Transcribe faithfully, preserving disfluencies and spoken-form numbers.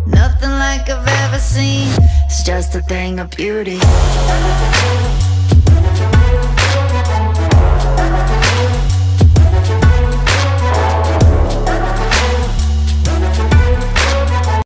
Nothing like I've ever seen. It's just a thing of beauty.